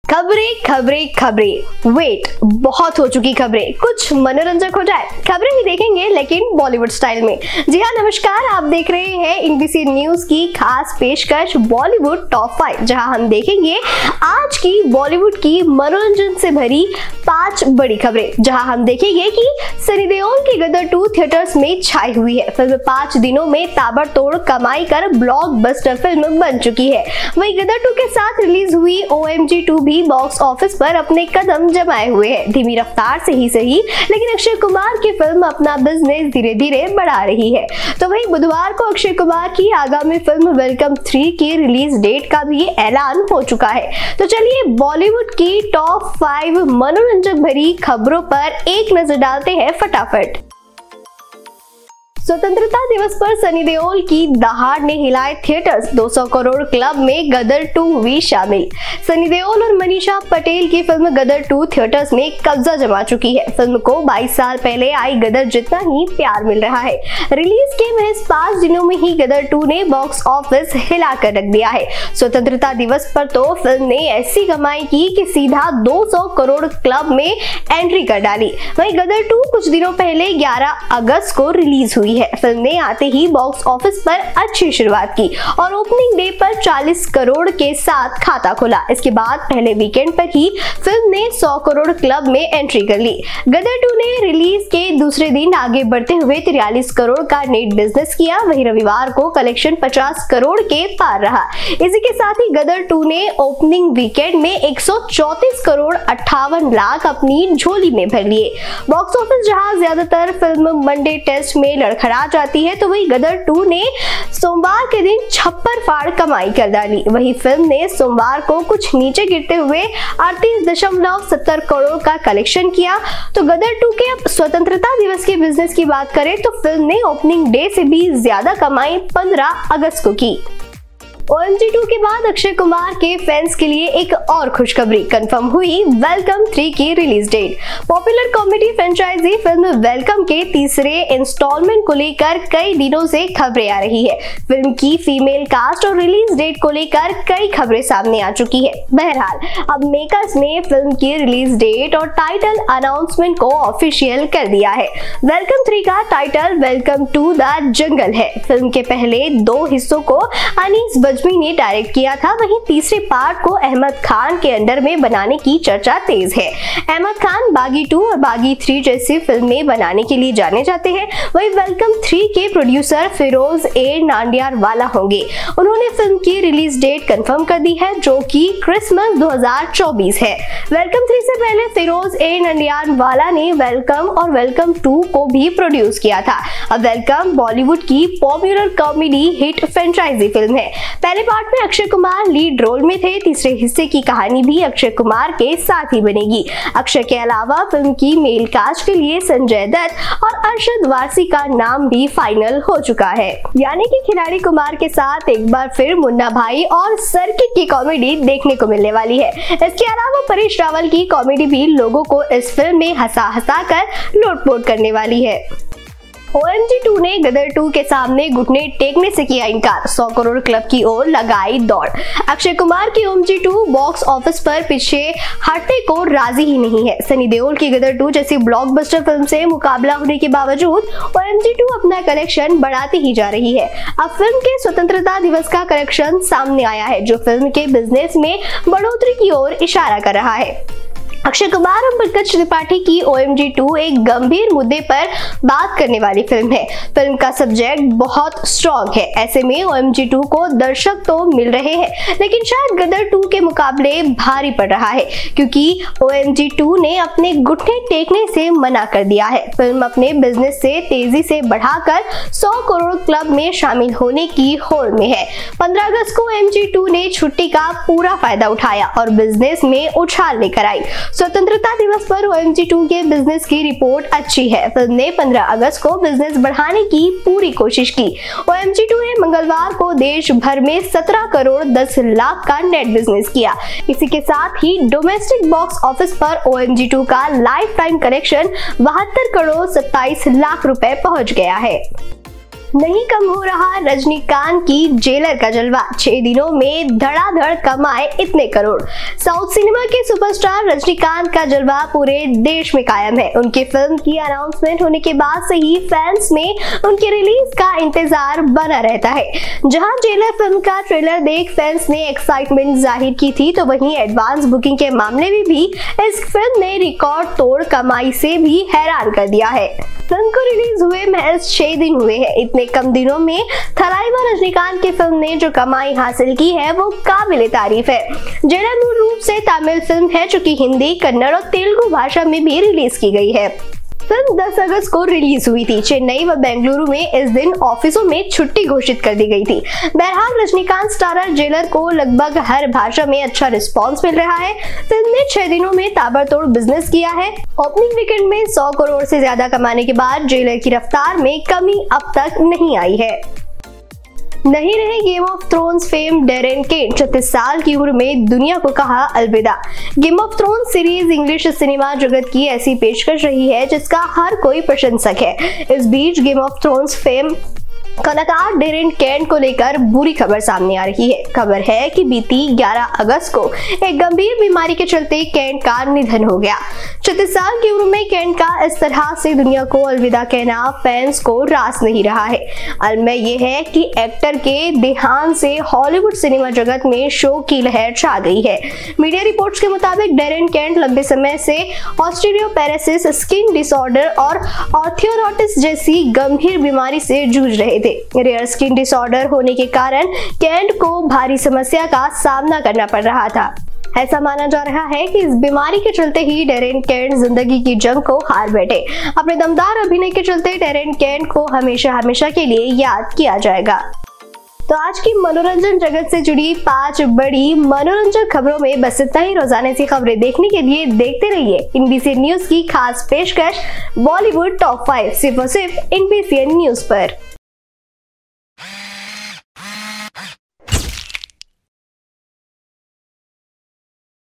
खबरें खबरें खबरें, वेट बहुत हो चुकी खबरें, कुछ मनोरंजक हो जाए। खबरें ही देखेंगे लेकिन बॉलीवुड स्टाइल में। जी हाँ, नमस्कार, आप देख रहे हैं एनबीसी न्यूज की खास पेशकश बॉलीवुड टॉप 5, जहां हम देखेंगे आज की बॉलीवुड की मनोरंजन से भरी 5 बड़ी खबरें। जहां हम देखेंगे कि सनी देओल की गदर 2 थिएटर्स में छाई हुई है। फिल्म 5 दिनों में ताबड़तोड़ कमाई कर ब्लॉकबस्टर फिल्म बन चुकी है। वहीं गदर 2 के साथ रिलीज हुई OMG 2 भी बॉक्स ऑफिस पर अपने कदम जमाए हुए है। धीमी रफ्तार से ही सही, लेकिन अक्षय कुमार की फिल्म अपना बिजनेस धीरे धीरे बढ़ा रही है। तो वहीं बुधवार को अक्षय कुमार की आगामी फिल्म वेलकम 3 की रिलीज डेट का भी ऐलान हो चुका है। तो चलिए बॉलीवुड की टॉप 5 मनोरंजक भरी खबरों पर एक नजर डालते हैं फटाफट। स्वतंत्रता दिवस पर सनी देओल की दहाड़ ने हिलाए थिएटर्स, 200 करोड़ क्लब में गदर 2 हुई शामिल। सनी देओल और मनीषा पटेल की फिल्म गदर 2 थिएटर्स में कब्जा जमा चुकी है। फिल्म को 22 साल पहले आई गदर जितना ही प्यार मिल रहा है। रिलीज के महज 5 दिनों में ही गदर 2 ने बॉक्स ऑफिस हिलाकर रख दिया है। स्वतंत्रता दिवस पर तो फिल्म ने ऐसी कमाई की कि सीधा 200 करोड़ क्लब में एंट्री कर डाली। वहीं गदर 2 कुछ दिनों पहले 11 अगस्त को रिलीज हुई है। फिल्म ने आते ही बॉक्स ऑफिस पर अच्छी शुरुआत की और ओपनिंग डे पर 40 करोड़ के साथ खाता खोला। इसके बाद पहले वीकेंड पर ही फिल्म ने 100 करोड़ क्लब में एंट्री कर ली। गदर 2 ने रिलीज के दूसरे दिन आगे बढ़ते हुए 43 करोड़ का नेट बिजनेस किया। वहीं रविवार को कलेक्शन 50 करोड़ के पार रहा। इसी के साथ ही गदर 2 ने ओपनिंग वीकेंड में 134 करोड़ 58 लाख अपनी झोली में भर लिए। बॉक्स ऑफिस जहां ज्यादातर फिल्म मंडे टेस्ट में लड़खड़ा जाती है, तो वहीं गदर 2 ने सोमवार के दिन छप्पर फाड़ कमाई कर डाली। वहीं फिल्म ने सोमवार को कुछ नीचे गिरते हुए 38.70 करोड़ का कलेक्शन किया। तो गदर 2 के स्वतंत्रता दिवस के बिजनेस की बात करें तो फिल्म ने ओपनिंग डे से भी ज्यादा कमाई 15 अगस्त को की। OMG 2 के बाद अक्षय कुमार के फैंस के लिए एक और खुशखबरी कंफर्म हुई, वेलकम 3 की release date. Popular comedy franchise film Welcome के तीसरे इंस्टॉलमेंट को लेकर कई दिनों से खबरें आ रही है। फिल्म की फीमेल कास्ट और रिलीज डेट को लेकर कई खबरें सामने आ चुकी है। बहरहाल अब मेकर्स ने फिल्म की रिलीज डेट और टाइटल अनाउंसमेंट को ऑफिशियल कर दिया है। वेलकम 3 का title Welcome to the Jungle है। फिल्म के पहले 2 हिस्सों को अनीस बज्मी ने डायरेक्ट किया था। वहीं तीसरे पार्ट को अहमद खान के अंडर में बनाने की चर्चा तेज है। अहमद खान बागी 2 और बागी 3 जैसी फिल्में बनाने के लिए जाने जाते हैं। वहीं वेलकम 3 के प्रोड्यूसर फिरोज ए नांडियारवाला होंगे। उन्होंने फिल्म की रिलीज डेट कंफर्म कर दी है, जो कि क्रिसमस 2024 है। वेलकम 3 से पहले फिरोज ए नांडियारवाला ने वेलकम और वेलकम 2 को भी प्रोड्यूस किया था। अब वेलकम बॉलीवुड की popular comedy hit franchise film है। पहले पार्ट में अक्षय कुमार लीड रोल में थे। तीसरे हिस्से की कहानी भी अक्षय कुमार के साथ ही बनेगी। अक्षय के अलावा फिल्म की मेल कास्ट के लिए संजय दत्त और अरशद वारसी का नाम भी फाइनल हो चुका है। यानी कि खिलाड़ी कुमार के साथ एक बार फिर मुन्ना भाई और सर्किट की कॉमेडी देखने को मिलने वाली है। इसके अलावा परेश रावल की कॉमेडी भी लोगों को इस फिल्म में हंसा हंसा कर लोटपोट करने वाली है। OMG 2 ने गदर 2 के सामने घुटने टेकने से किया इनकार। 100 करोड़ क्लब की ओर लगाई दौड़। अक्षय कुमार की OMG 2 बॉक्स ऑफिस पर पीछे हटने को राजी ही नहीं है। सनी देओल की गदर 2 जैसी ब्लॉकबस्टर फिल्म से मुकाबला होने के बावजूद OMG 2 अपना कलेक्शन बढ़ाती ही जा रही है। अब फिल्म के स्वतंत्रता दिवस का कलेक्शन सामने आया है, जो फिल्म के बिजनेस में बढ़ोतरी की ओर इशारा कर रहा है। अक्षय कुमार और पंकज त्रिपाठी की OMG 2 एक गंभीर मुद्दे पर बात करने वाली फिल्म है। फिल्म का सब्जेक्ट बहुत स्ट्रॉन्ग है। ऐसे में OMG 2 को दर्शक तो मिल रहे हैं, लेकिन शायद गदर 2 के मुकाबले भारी पड़ रहा है, क्योंकि OMG 2 ने अपने घुटने टेकने से मना कर दिया है। फिल्म अपने बिजनेस से तेजी से बढ़ाकर 100 करोड़ क्लब में शामिल होने की होड़ में है। 15 अगस्त को OMG 2 ने छुट्टी का पूरा फायदा उठाया और बिजनेस में उछाल लेकर आई। स्वतंत्रता दिवस पर OMG 2 के बिजनेस की रिपोर्ट अच्छी है। फिल्म ने 15 अगस्त को बिजनेस बढ़ाने की पूरी कोशिश की। OMG 2 ने मंगलवार को देश भर में 17 करोड़ 10 लाख का नेट बिजनेस किया। इसी के साथ ही डोमेस्टिक बॉक्स ऑफिस पर OMG 2 का lifetime collection 72 crore 27 lakh रुपए पहुंच गया है। नहीं कम हो रहा रजनीकांत की जेलर का जलवा, 6 दिनों में धड़ाधड़ कमाए इतने करोड़। साउथ सिनेमा के सुपरस्टार रजनीकांत का जलवा पूरे देश में कायम है। उनकी फिल्म की अनाउंसमेंट होने के बाद से ही फैंस में उनके रिलीज का इंतजार बना रहता है। जहां जेलर फिल्म का ट्रेलर देख फैंस ने एक्साइटमेंट जाहिर की थी, तो वहीं एडवांस बुकिंग के मामले में भी इस फिल्म ने रिकॉर्ड तोड़ कमाई से भी हैरान कर दिया है। फिल्म को रिलीज हुए महज 6 दिन हुए हैं। इतने कम दिनों में थलाइवा रजनीकांत की फिल्म ने जो कमाई हासिल की है वो काबिले तारीफ है। जेलर मूल रूप से तमिल फिल्म है, जो कि हिंदी, कन्नड़ और तेलुगु भाषा में भी रिलीज की गई है। फिल्म 10 अगस्त को रिलीज हुई थी। चेन्नई व बेंगलुरु में इस दिन ऑफिसों में छुट्टी घोषित कर दी गई थी। बहरहाल रजनीकांत स्टारर जेलर को लगभग हर भाषा में अच्छा रिस्पांस मिल रहा है। फिल्म ने 6 दिनों में ताबड़तोड़ बिजनेस किया है। ओपनिंग वीकेंड में 100 करोड़ से ज्यादा कमाने के बाद जेलर की रफ्तार में कमी अब तक नहीं आई है। नहीं रहे Game of Thrones fame Darren Kent, 36 साल की उम्र में दुनिया को कहा अलविदा। Game of Thrones series English cinema जगत की ऐसी पेशकश रही है जिसका हर कोई प्रशंसक है। इस बीच गेम ऑफ थ्रोन्स फेम कलाकार डैरेन केन को लेकर बुरी खबर सामने आ रही है। खबर है कि बीती 11 अगस्त को एक गंभीर बीमारी के चलते केन का निधन हो गया। 36 साल की उम्र में केन का इस तरह से दुनिया को अलविदा कहना फैंस को रास नहीं रहा है। अलम यह है कि एक्टर के देहांत से हॉलीवुड सिनेमा जगत में शोक की लहर छा गई है। मीडिया रिपोर्ट्स के मुताबिक डैरेन केन लंबे समय से ऑस्टियोपेरेसिस, स्किन डिसऑर्डर और आर्थराइटिस जैसी गंभीर बीमारी से जूझ रहे थे। रेयर स्किन डिसऑर्डर होने के कारण केंट को भारी समस्या का सामना करना पड़ रहा था। ऐसा माना जा रहा है कि इस बीमारी के चलते ही डैरेन केन जिंदगी की जंग को हार बैठे। अपने दमदार अभिनय के चलते डैरेन केन को हमेशा हमेशा के लिए याद किया जाएगा। तो आज की मनोरंजन जगत से जुड़ी 5 बड़ी मनोरंजन खबरों में बस इतना ही। रोजाना ऐसी खबरें देखने के लिए देखते रहिए NBCN न्यूज की खास पेशकश बॉलीवुड टॉप 5 सिर्फ और सिर्फ NBCN न्यूज पर।